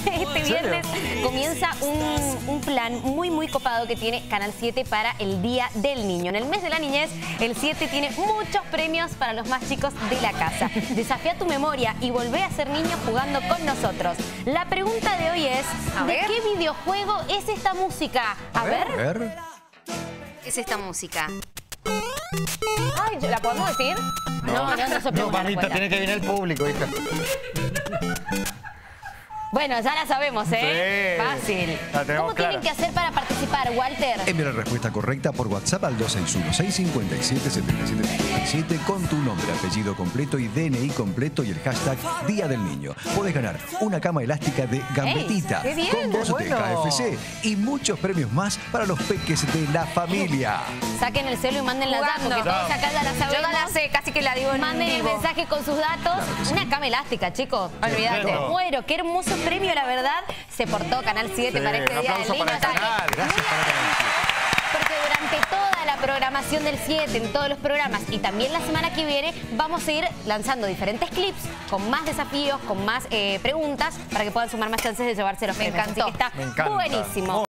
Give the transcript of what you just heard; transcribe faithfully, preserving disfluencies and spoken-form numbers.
este viernes comienza un, un plan muy muy copado que tiene Canal siete para el Día del Niño. En el mes de la niñez, el siete tiene muchos premios para los más chicos de la casa. Desafía tu memoria y volvé a ser niño jugando con nosotros. La pregunta de hoy es, A ¿de ver. qué videojuego es esta música? A, A ver. ver. A ver. Es esta música. Ay, ¿la podemos decir? No, no, no, se No, mamita, tiene que venir el público, hija. Bueno, ya la sabemos, ¿eh? Sí, Fácil. la tenemos ¿Cómo clara. tienen que hacer para participar, Walter? Envía la respuesta correcta por WhatsApp al dos seis uno, seis cinco siete, siete siete cinco siete con tu nombre, apellido completo y D N I completo y el hashtag Día del Niño. Podés ganar una cama elástica de Gambetita ¡Ey, qué bien! con voz ¡Qué de bueno! K F C y muchos premios más para los peques de la familia. Saquen el celu y manden la data, Jugando. porque todos acá ya la sabemos. Yo ya la sé, casi que la digo en Manden el vivo. mensaje con sus datos. que sí. Una cama elástica, chicos. Olvídate. bueno. Muero, qué hermoso premio, la verdad. Se portó Canal siete Sí, para este un Día del aplauso Niño. para el Así que canal. Gracias muy para Canal siete. Porque durante toda la programación del siete, en todos los programas y también la semana que viene, vamos a ir lanzando diferentes clips con más desafíos, con más eh, preguntas, para que puedan sumar más chances de llevarse los Me premios. Así que encantó. está Me encanta. buenísimo.